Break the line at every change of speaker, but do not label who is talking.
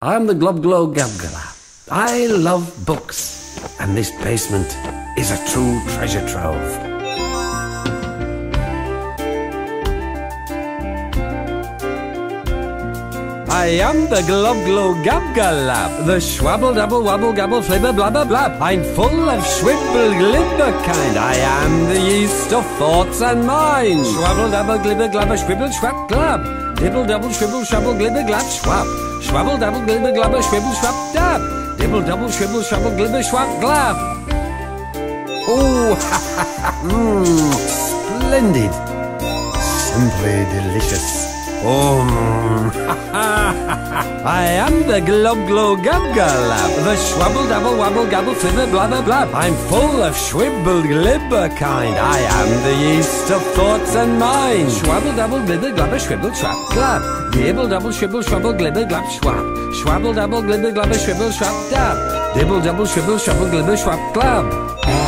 I'm the Globgogabgalab. I love books, and this basement is a true treasure trove. I am the Globgogabgalab, the schwabble double wabble gabble flibber blabber blab. I'm full of schwibble glibber kind. I am the yeast of thoughts and minds. Schwabble double glibber glabber schwibble schwab glab. Dibble double shwibble shabble glibber glab schwab. Schwabble double glibber glabber schwibble schwab dab. Dibble double shwibble shabble glibber schwab glab. Oh, splendid. Simply delicious. I am the Globgogabgalab, the schwabble dabble wabble gabble flibber blabber blab. I'm full of schwibble glibber kind. I am the yeast of thoughts and minds. Schwabble dabble glibber glabber schwibble schwab glab. Dibble double shwibble schwabble glibber glab schwab. Schwabble double glibber glabber schwibble schwab dab. Dibble double shwibble schwabble glibber schwab glab.